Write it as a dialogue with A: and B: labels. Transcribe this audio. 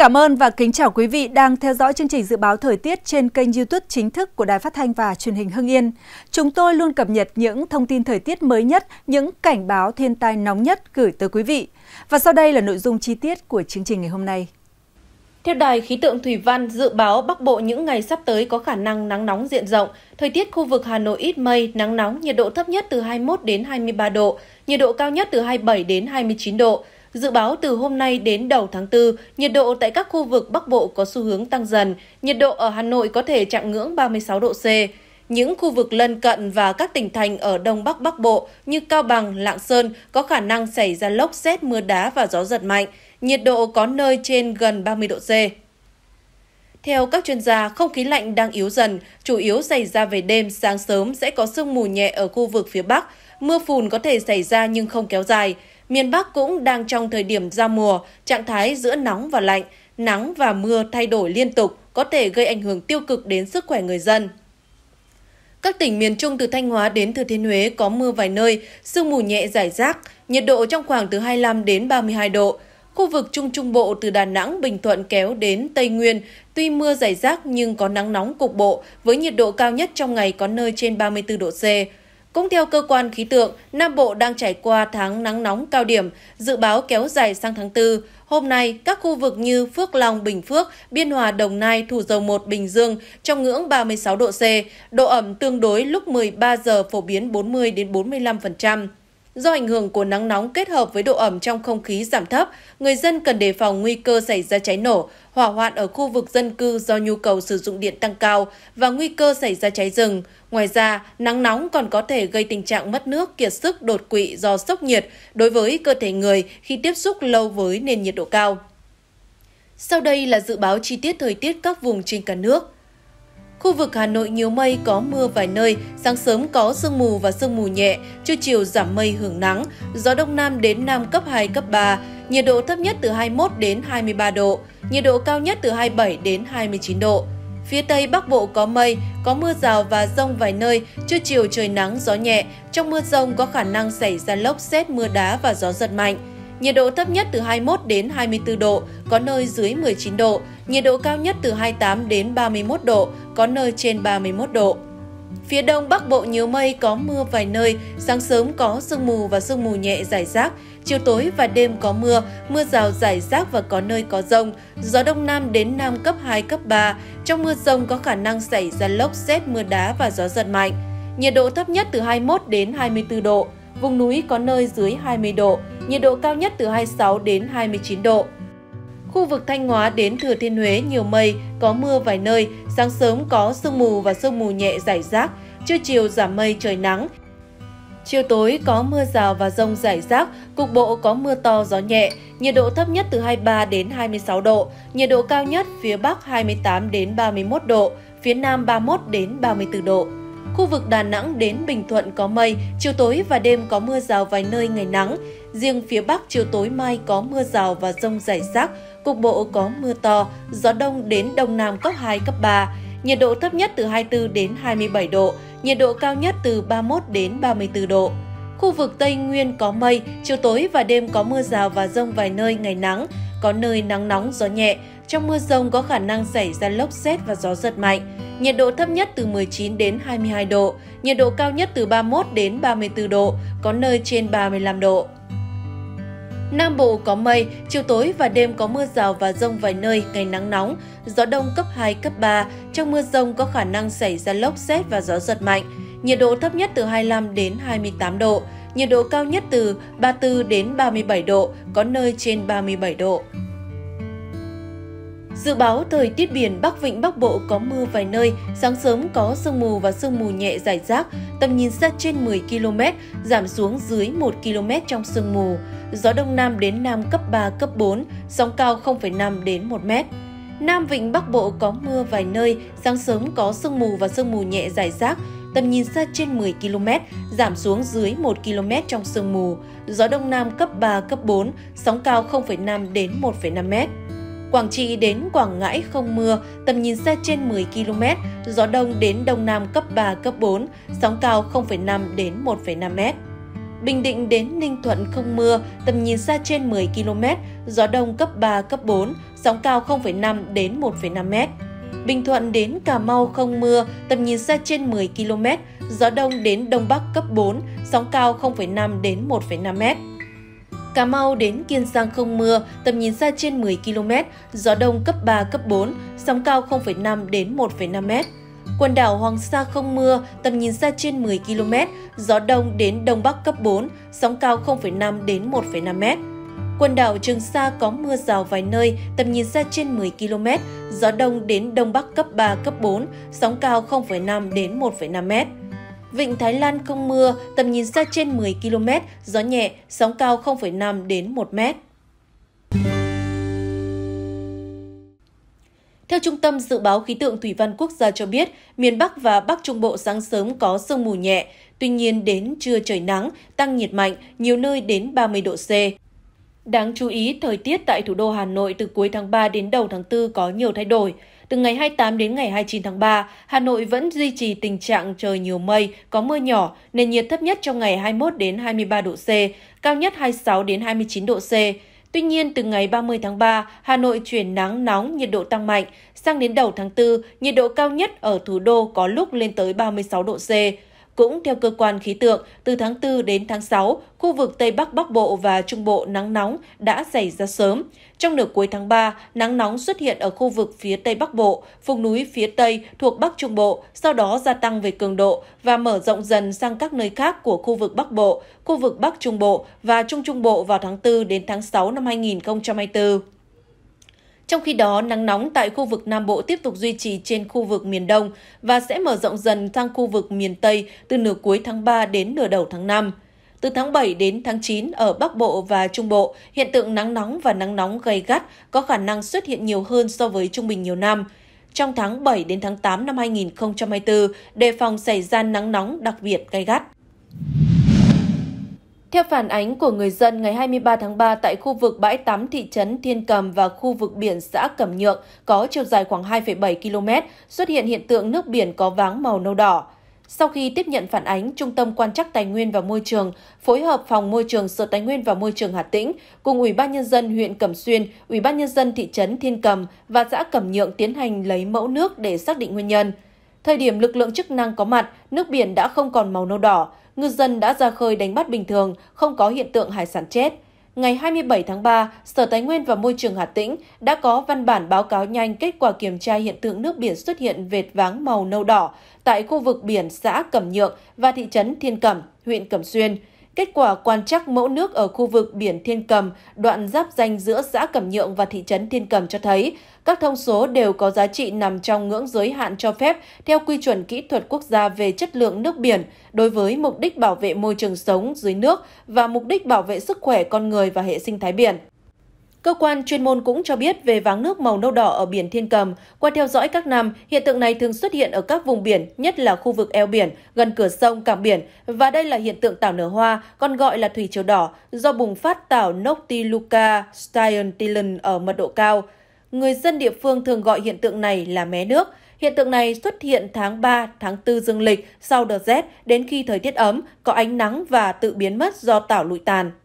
A: cảm ơn và kính chào quý vị đang theo dõi chương trình dự báo thời tiết trên kênh YouTube chính thức của Đài Phát thanh và Truyền hình Hưng Yên. Chúng tôi luôn cập nhật những thông tin thời tiết mới nhất, những cảnh báo thiên tai nóng nhất gửi tới quý vị. Và sau đây là nội dung chi tiết của chương trình ngày hôm nay.
B: Theo Đài khí tượng thủy văn, dự báo Bắc Bộ những ngày sắp tới có khả năng nắng nóng diện rộng. Thời tiết khu vực Hà Nội ít mây, nắng nóng, nhiệt độ thấp nhất từ 21 đến 23 độ, nhiệt độ cao nhất từ 27 đến 29 độ. Dự báo từ hôm nay đến đầu tháng 4, nhiệt độ tại các khu vực Bắc Bộ có xu hướng tăng dần. Nhiệt độ ở Hà Nội có thể chạm ngưỡng 36 độ C. Những khu vực lân cận và các tỉnh thành ở Đông Bắc Bắc Bộ như Cao Bằng, Lạng Sơn có khả năng xảy ra lốc sét, mưa đá và gió giật mạnh. Nhiệt độ có nơi trên gần 30 độ C. Theo các chuyên gia, không khí lạnh đang yếu dần, chủ yếu xảy ra về đêm, sáng sớm sẽ có sương mù nhẹ ở khu vực phía Bắc. Mưa phùn có thể xảy ra nhưng không kéo dài. Miền Bắc cũng đang trong thời điểm giao mùa, trạng thái giữa nóng và lạnh. Nắng và mưa thay đổi liên tục, có thể gây ảnh hưởng tiêu cực đến sức khỏe người dân. Các tỉnh miền Trung từ Thanh Hóa đến Thừa Thiên Huế có mưa vài nơi, sương mù nhẹ rải rác, nhiệt độ trong khoảng từ 25 đến 32 độ. Khu vực Trung Trung Bộ từ Đà Nẵng, Bình Thuận kéo đến Tây Nguyên, tuy mưa rải rác nhưng có nắng nóng cục bộ, với nhiệt độ cao nhất trong ngày có nơi trên 34 độ C. Cũng theo cơ quan khí tượng, Nam Bộ đang trải qua tháng nắng nóng cao điểm, dự báo kéo dài sang tháng 4. Hôm nay, các khu vực như Phước Long, Bình Phước, Biên Hòa, Đồng Nai, Thủ Dầu Một, Bình Dương trong ngưỡng 36 độ C, độ ẩm tương đối lúc 13 giờ phổ biến 40 đến 45%. Do ảnh hưởng của nắng nóng kết hợp với độ ẩm trong không khí giảm thấp, người dân cần đề phòng nguy cơ xảy ra cháy nổ, hỏa hoạn ở khu vực dân cư do nhu cầu sử dụng điện tăng cao và nguy cơ xảy ra cháy rừng. Ngoài ra, nắng nóng còn có thể gây tình trạng mất nước, kiệt sức, đột quỵ do sốc nhiệt đối với cơ thể người khi tiếp xúc lâu với nền nhiệt độ cao. Sau đây là dự báo chi tiết thời tiết các vùng trên cả nước. Khu vực Hà Nội nhiều mây, có mưa vài nơi, sáng sớm có sương mù và sương mù nhẹ, trưa chiều giảm mây hưởng nắng, gió Đông Nam đến Nam cấp 2, cấp 3, nhiệt độ thấp nhất từ 21 đến 23 độ, nhiệt độ cao nhất từ 27 đến 29 độ. Phía Tây Bắc Bộ có mây, có mưa rào và dông vài nơi, trưa chiều trời nắng, gió nhẹ, trong mưa dông có khả năng xảy ra lốc sét, mưa đá và gió giật mạnh. Nhiệt độ thấp nhất từ 21 đến 24 độ, có nơi dưới 19 độ, nhiệt độ cao nhất từ 28 đến 31 độ, có nơi trên 31 độ. Phía Đông Bắc Bộ nhiều mây, có mưa vài nơi, sáng sớm có sương mù và sương mù nhẹ rải rác, chiều tối và đêm có mưa, mưa rào rải rác và có nơi có dông, gió Đông Nam đến Nam cấp 2, cấp 3, trong mưa dông có khả năng xảy ra lốc sét, mưa đá và gió giật mạnh. Nhiệt độ thấp nhất từ 21 đến 24 độ, vùng núi có nơi dưới 20 độ, nhiệt độ cao nhất từ 26 đến 29 độ. Khu vực Thanh Hóa đến Thừa Thiên Huế nhiều mây, có mưa vài nơi, sáng sớm có sương mù và sương mù nhẹ rải rác, trưa chiều giảm mây trời nắng. Chiều tối có mưa rào và dông rải rác, cục bộ có mưa to gió nhẹ, nhiệt độ thấp nhất từ 23 đến 26 độ, nhiệt độ cao nhất phía Bắc 28 đến 31 độ, phía Nam 31 đến 34 độ. Khu vực Đà Nẵng đến Bình Thuận có mây, chiều tối và đêm có mưa rào vài nơi ngày nắng. Riêng phía Bắc chiều tối mai có mưa rào và dông rải rác, cục bộ có mưa to, gió Đông đến Đông Nam cấp 2, cấp 3. Nhiệt độ thấp nhất từ 24 đến 27 độ, nhiệt độ cao nhất từ 31 đến 34 độ. Khu vực Tây Nguyên có mây, chiều tối và đêm có mưa rào và dông vài nơi ngày nắng, có nơi nắng nóng gió nhẹ. Trong mưa dông có khả năng xảy ra lốc sét và gió giật mạnh. Nhiệt độ thấp nhất từ 19 đến 22 độ, nhiệt độ cao nhất từ 31 đến 34 độ, có nơi trên 35 độ. Nam Bộ có mây, chiều tối và đêm có mưa rào và dông vài nơi, ngày nắng nóng, gió Đông cấp 2, cấp 3. Trong mưa dông có khả năng xảy ra lốc sét và gió giật mạnh. Nhiệt độ thấp nhất từ 25 đến 28 độ, nhiệt độ cao nhất từ 34 đến 37 độ, có nơi trên 37 độ. Dự báo thời tiết biển Bắc Vịnh Bắc Bộ có mưa vài nơi, sáng sớm có sương mù và sương mù nhẹ rải rác, tầm nhìn xa trên 10 km, giảm xuống dưới 1 km trong sương mù. Gió Đông Nam đến Nam cấp 3, cấp 4, sóng cao 0,5 đến 1 m. Nam Vịnh Bắc Bộ có mưa vài nơi, sáng sớm có sương mù và sương mù nhẹ rải rác, tầm nhìn xa trên 10 km, giảm xuống dưới 1 km trong sương mù. Gió Đông Nam cấp 3, cấp 4, sóng cao 0,5 đến 1,5 m. Quảng Trị đến Quảng Ngãi không mưa, tầm nhìn xa trên 10 km, gió Đông đến Đông Nam cấp 3, cấp 4, sóng cao 0,5 đến 1,5 m. Bình Định đến Ninh Thuận không mưa, tầm nhìn xa trên 10 km, gió đông cấp 3, cấp 4, sóng cao 0,5 đến 1,5 m. Bình Thuận đến Cà Mau không mưa, tầm nhìn xa trên 10 km, gió đông đến đông bắc cấp 4, sóng cao 0,5 đến 1,5 m. Cà Mau đến Kiên Giang không mưa, tầm nhìn xa trên 10 km, gió đông cấp 3, cấp 4, sóng cao 0,5 đến 1,5 m. Quần đảo Hoàng Sa không mưa, tầm nhìn xa trên 10 km, gió đông đến đông bắc cấp 4, sóng cao 0,5 đến 1,5 m. Quần đảo Trường Sa có mưa rào vài nơi, tầm nhìn xa trên 10 km, gió đông đến đông bắc cấp 3, cấp 4, sóng cao 0,5 đến 1,5 m. Vịnh Thái Lan không mưa, tầm nhìn xa trên 10 km, gió nhẹ, sóng cao 0,5 đến 1 m. Theo Trung tâm Dự báo Khí tượng Thủy văn Quốc gia cho biết, miền Bắc và Bắc Trung Bộ sáng sớm có sương mù nhẹ, tuy nhiên đến trưa trời nắng, tăng nhiệt mạnh, nhiều nơi đến 30 độ C. Đáng chú ý, thời tiết tại thủ đô Hà Nội từ cuối tháng 3 đến đầu tháng 4 có nhiều thay đổi. Từ ngày 28 đến ngày 29 tháng 3, Hà Nội vẫn duy trì tình trạng trời nhiều mây, có mưa nhỏ, nền nhiệt thấp nhất trong ngày 21 đến 23 độ C, cao nhất 26 đến 29 độ C. Tuy nhiên, từ ngày 30 tháng 3, Hà Nội chuyển nắng nóng, nhiệt độ tăng mạnh. Sang đến đầu tháng 4, nhiệt độ cao nhất ở thủ đô có lúc lên tới 36 độ C. Cũng theo cơ quan khí tượng, từ tháng 4 đến tháng 6, khu vực Tây Bắc Bắc Bộ và Trung Bộ nắng nóng đã xảy ra sớm. Trong nửa cuối tháng 3, nắng nóng xuất hiện ở khu vực phía Tây Bắc Bộ, vùng núi phía Tây thuộc Bắc Trung Bộ, sau đó gia tăng về cường độ và mở rộng dần sang các nơi khác của khu vực Bắc Bộ, khu vực Bắc Trung Bộ và Trung Trung Bộ vào tháng 4 đến tháng 6 năm 2024. Trong khi đó, nắng nóng tại khu vực Nam Bộ tiếp tục duy trì trên khu vực miền Đông và sẽ mở rộng dần sang khu vực miền Tây từ nửa cuối tháng 3 đến nửa đầu tháng 5. Từ tháng 7 đến tháng 9 ở Bắc Bộ và Trung Bộ, hiện tượng nắng nóng và nắng nóng gay gắt có khả năng xuất hiện nhiều hơn so với trung bình nhiều năm. Trong tháng 7 đến tháng 8 năm 2024, đề phòng xảy ra nắng nóng đặc biệt gay gắt. Theo phản ánh của người dân, ngày 23 tháng 3 tại khu vực bãi tắm thị trấn Thiên Cầm và khu vực biển xã Cẩm Nhượng có chiều dài khoảng 2,7 km xuất hiện hiện tượng nước biển có váng màu nâu đỏ. Sau khi tiếp nhận phản ánh, Trung tâm Quan trắc Tài nguyên và Môi trường phối hợp Phòng Môi trường Sở Tài nguyên và Môi trường Hà Tĩnh cùng Ủy ban Nhân dân huyện Cẩm Xuyên, Ủy ban Nhân dân thị trấn Thiên Cầm và xã Cẩm Nhượng tiến hành lấy mẫu nước để xác định nguyên nhân. Thời điểm lực lượng chức năng có mặt, nước biển đã không còn màu nâu đỏ, ngư dân đã ra khơi đánh bắt bình thường, không có hiện tượng hải sản chết. Ngày 27 tháng 3, Sở Tài nguyên và Môi trường Hà Tĩnh đã có văn bản báo cáo nhanh kết quả kiểm tra hiện tượng nước biển xuất hiện vệt váng màu nâu đỏ tại khu vực biển xã Cẩm Nhượng và thị trấn Thiên Cầm, huyện Cẩm Xuyên. Kết quả quan trắc mẫu nước ở khu vực biển Thiên Cầm, đoạn giáp ranh giữa xã Cẩm Nhượng và thị trấn Thiên Cầm cho thấy các thông số đều có giá trị nằm trong ngưỡng giới hạn cho phép theo quy chuẩn kỹ thuật quốc gia về chất lượng nước biển đối với mục đích bảo vệ môi trường sống dưới nước và mục đích bảo vệ sức khỏe con người và hệ sinh thái biển. Cơ quan chuyên môn cũng cho biết về váng nước màu nâu đỏ ở biển Thiên Cầm. Qua theo dõi các năm, hiện tượng này thường xuất hiện ở các vùng biển, nhất là khu vực eo biển, gần cửa sông, cảng biển. Và đây là hiện tượng tảo nở hoa, còn gọi là thủy triều đỏ, do bùng phát tảo Noctiluca stietilum ở mật độ cao. Người dân địa phương thường gọi hiện tượng này là mé nước. Hiện tượng này xuất hiện tháng 3, tháng 4 dương lịch sau đợt rét đến khi thời tiết ấm, có ánh nắng và tự biến mất do tảo lụi tàn.